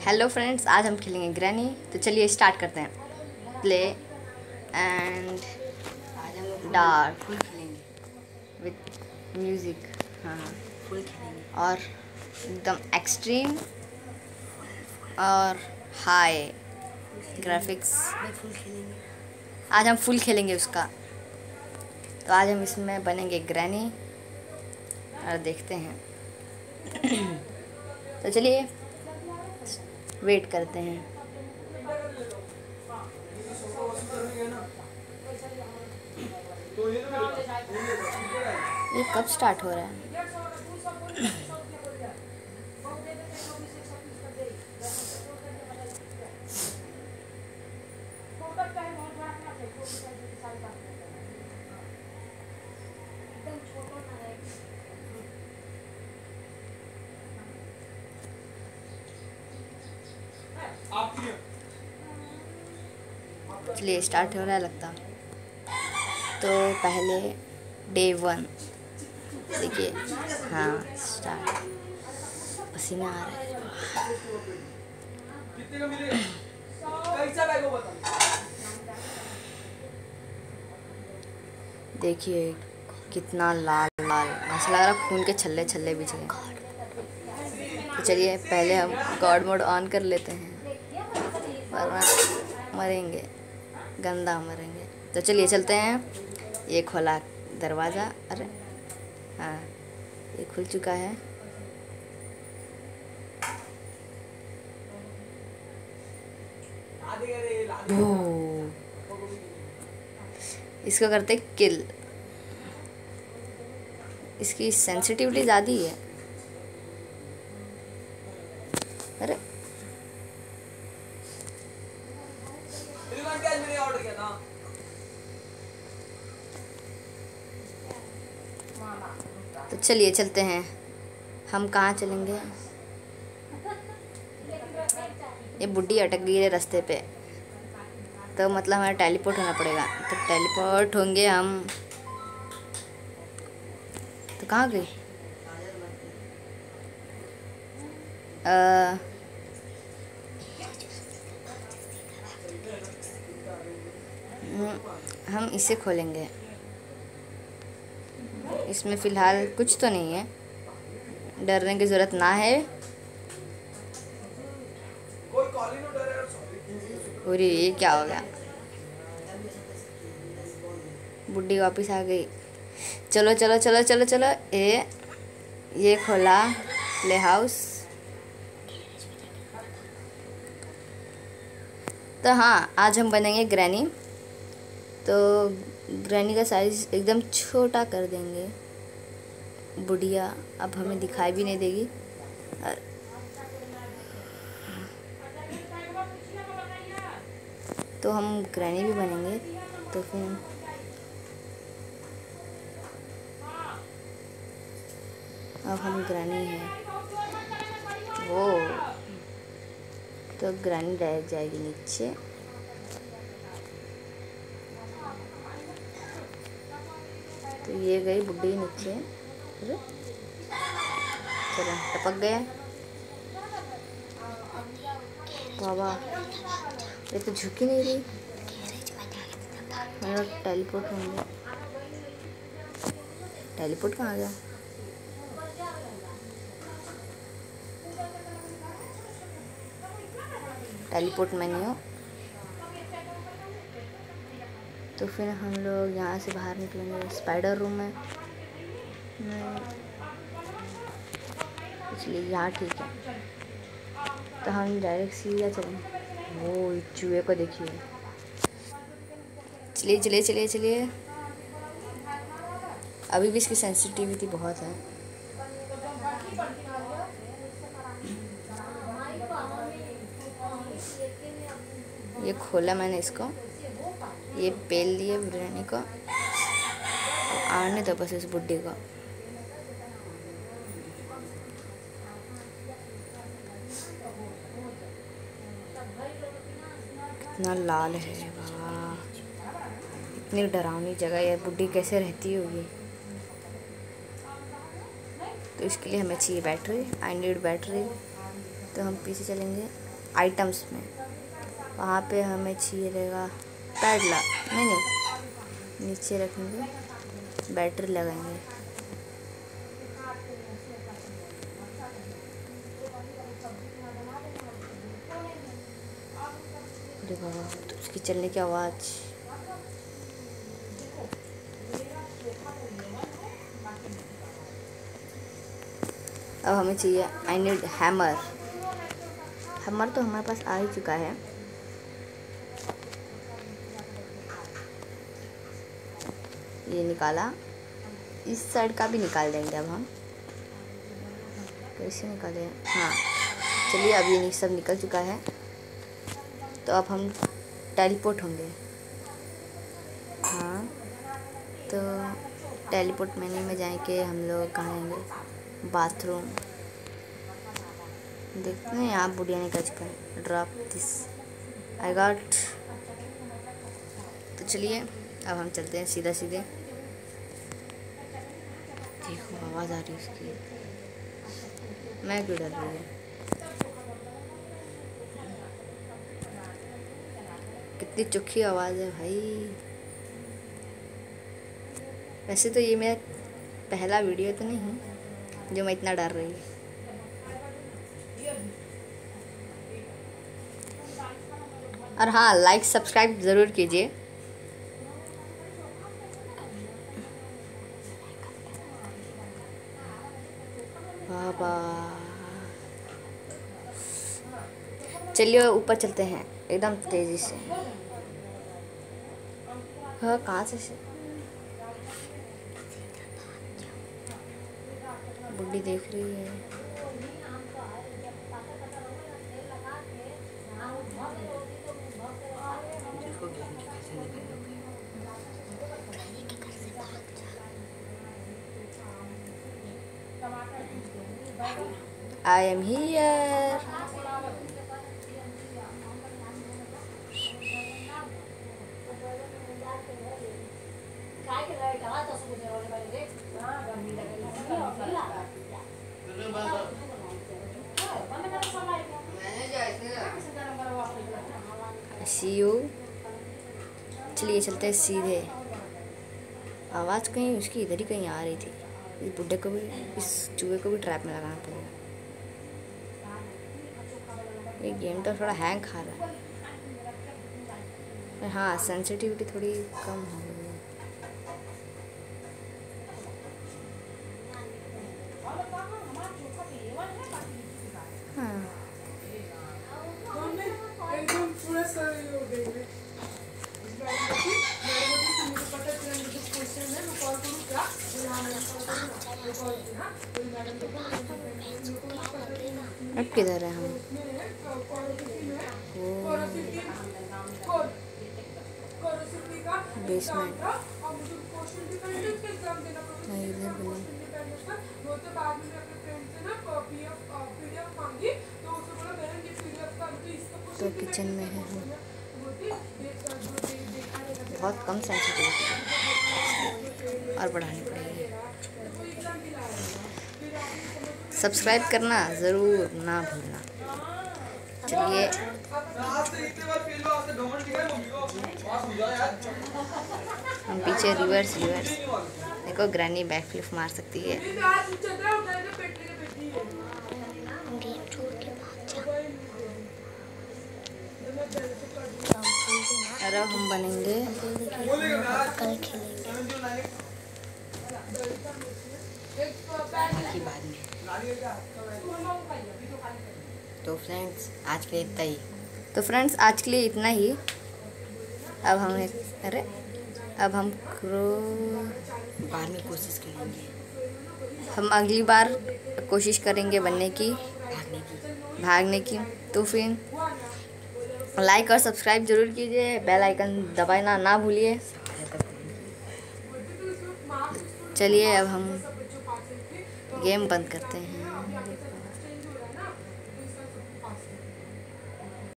Hello friends, आज हम खेलेंगे ग्रैनी। तो चलिए स्टार्ट करते हैं। प्ले एंड डार्क फुल खेलेंगे विथ म्यूज़िक। हाँ फुल खेलेंगे और एकदम एक्सट्रीम और हाई ग्राफिक्स। भाई फुल खेलेंगे। आज हम फुल खेलेंगे उसका। तो आज हम इसमें बनेंगे ग्रैनी और देखते हैं। तो चलिए वेट करते हैं। ये कब स्टार्ट हो रहा है? चलिए स्टार्ट हो रहा है लगता। तो पहले डे 1 देखिए। हाँ स्टार्ट। पसीना आ रहा है। देखिए कितना लाल लाल, ऐसा लग रहा खून के छल्ले छल्ले बिछ गए। तो चलिए पहले हम गॉड मोड ऑन कर लेते हैं, वरना मरेंगे, गंदा मरेंगे। तो चलिए चलते हैं। ये खोला दरवाज़ा। अरे हाँ, ये खुल चुका है। ओह, इसको करते किल। इसकी सेंसिटिविटी ज़्यादा ही है। अरे तो चलिए चलते हैं। हम कहाँ चलेंगे? ये बुड्ढी अटक गई है रास्ते पे, तो मतलब हमें टेलीपोर्ट होना पड़ेगा। तो टेलीपोर्ट होंगे हम। तो कहाँ गई? हम इसे खोलेंगे। इसमें फ़िलहाल कुछ तो नहीं है, डरने की ज़रूरत ना है। अरे ये क्या हो गया? बुड्ढी वापस आ गई। चलो चलो चलो चलो चलो। ये खोला प्ले हाउस। तो हाँ, आज हम बनेंगे ग्रैनी। तो ग्रैनी का साइज़ एकदम छोटा कर देंगे। बुढ़िया अब हमें दिखाई भी नहीं देगी। तो हम ग्रैनी भी बनेंगे। तो फिर अब हम ग्रैनी हैं। वो तो ग्रैनी डायरेक्ट जाएगी नीचे। तो ये गई बुड्ढी नीचे। अरे चलो टपक गया बाबा। ये तो झुक ही नहीं रही। मेरा टेलीपोर्ट होंगे। टेलीपोर्ट कहाँ गया? Teleport menu. तो फिर हम लोग यहाँ से बाहर निकलेंगे। स्पाइडर रूम में इसलिए यहाँ ठीक है। तो हम डायरेक्ट सीधा चलेंगे। वो चूहे को देखिए। चलिए चलिए चलिए चलिए। अभी भी इसकी सेंसिटिविटी बहुत है। ये खोला मैंने इसको, ये पेल दिए बिरयानी को। आने तो बस इस बुड्ढी को। कितना लाल है वाह, इतनी डरावनी जगह है। बुड्ढी कैसे रहती होगी? तो इसके लिए हमें चाहिए बैटरी। I need battery. तो हम पीछे चलेंगे। आइटम्स में, वहाँ पे हमें चाहिए रहेगा पैडलॉक, नहीं नीचे रखेंगे, बैटरी लगाएंगे। अरे बाबा, तो उसकी चलने की आवाज़। अब हमें चाहिए आई नीड हैमर। हैमर तो हमारे पास आ ही चुका है। ये निकाला, इस साइड का भी निकाल देंगे अब हम। कैसे निकाले? हाँ चलिए, अब ये सब निकल चुका है। तो अब हम टेलीपोर्ट होंगे। हाँ, तो टेलीपोर्ट मेन्यू में जाएंगे हम लोग। कहाँ आएंगे? बाथरूम। देखते हैं यहाँ बुढ़िया निकल चुका है। Drop this I got. तो चलिए अब हम चलते हैं सीधा सीधे। देखो आवाज़ आ रही है उसकी, मैं क्यों डर रही है? कितनी चोखी आवाज़ है भाई। वैसे तो ये मेरा पहला वीडियो तो नहीं जो मैं इतना डर रही हूँ। और हाँ, लाइक सब्सक्राइब ज़रूर कीजिए। बाबा, चलिए ऊपर चलते हैं एकदम तेज़ी से। हाँ, कहाँ से? बुढ़ी देख रही है। देखो गेम की कैसे निकल लोगे। I am here. See you. चलिए चलते हैं सीधे। आवाज़ कहीं उसकी इधर ही कहीं आ रही थी। इस बुड्ढे को भी, इस चूहे को भी ट्रैप में लगाना पड़ेगा। ये गेम तो थोड़ा हैंग खा रहा है। हाँ, सेंसिटिविटी थोड़ी कम हो गई है। हाँ, अब किधर है हम? बेसमेंट नहीं, इधर भी नहीं। तो किचन में है हम। बहुत कम सेंसिटिविटी और बढ़ानी पड़ेगी। सब्सक्राइब करना ज़रूर ना भूलना। चलिए हम पीछे रिवर्स देखो, ग्रैनी बैक फ्लिप मार सकती है। और अब हम बनेंगे, कल खेलेंगे बाद में। तो फ्रेंड्स आज के लिए इतना ही। तो फ्रेंड्स आज के लिए इतना ही। अब हम अब हम बाद में कोशिश करेंगे। हम अगली बार कोशिश करेंगे बनने की, भागने की। तो फिर लाइक और सब्सक्राइब जरूर कीजिए, बेल आइकन दबाना ना भूलिए। चलिए अब हम गेम बंद करते हैं।